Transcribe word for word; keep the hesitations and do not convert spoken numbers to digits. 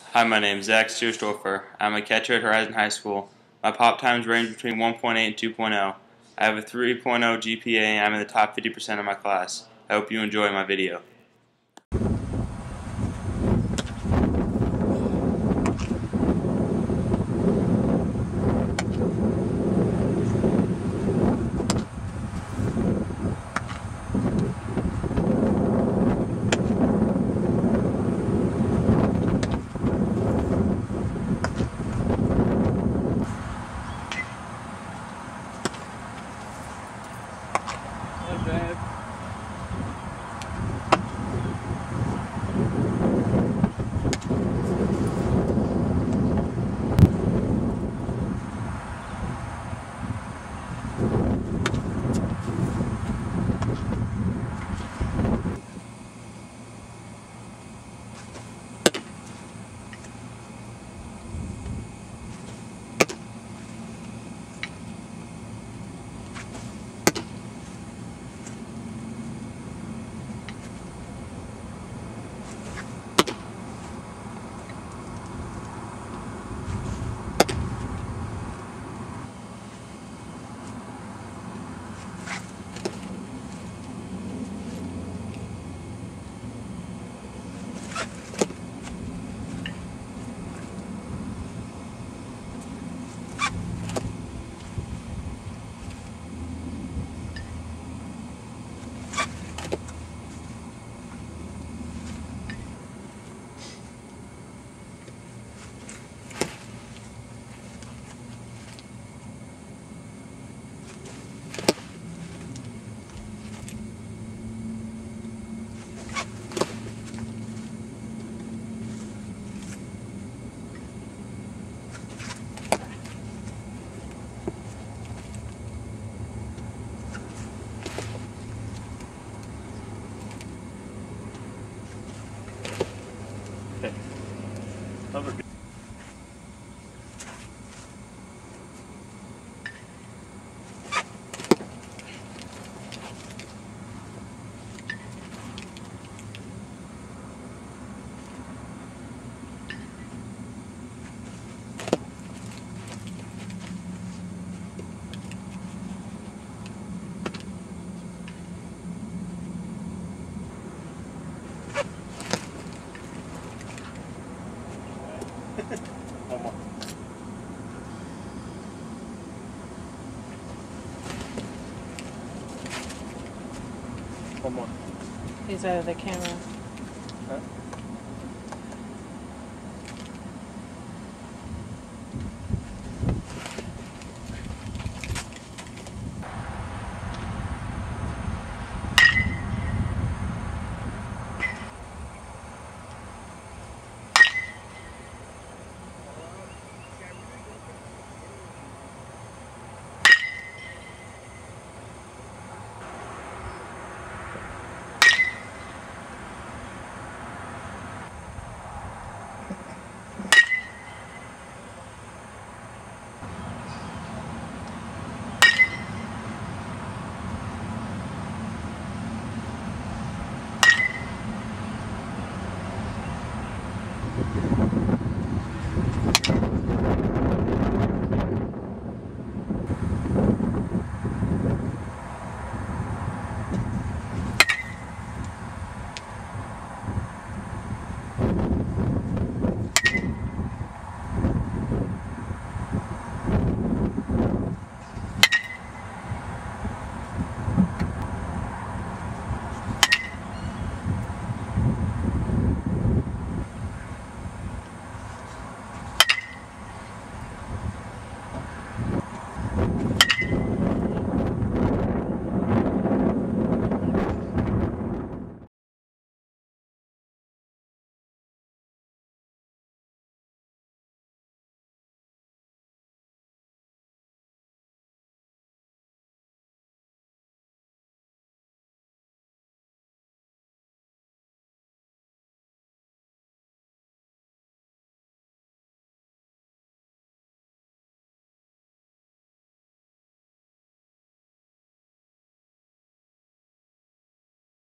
Hi, my name is Zach Stierstorfer. I'm a catcher at Horizon High School. My pop times range between one point eight and two point oh. I have a three point oh G P A and I'm in the top fifty percent of my class. I hope you enjoy my video. Okay. Over. One more. One more. He's out of the camera. Huh? Thank you.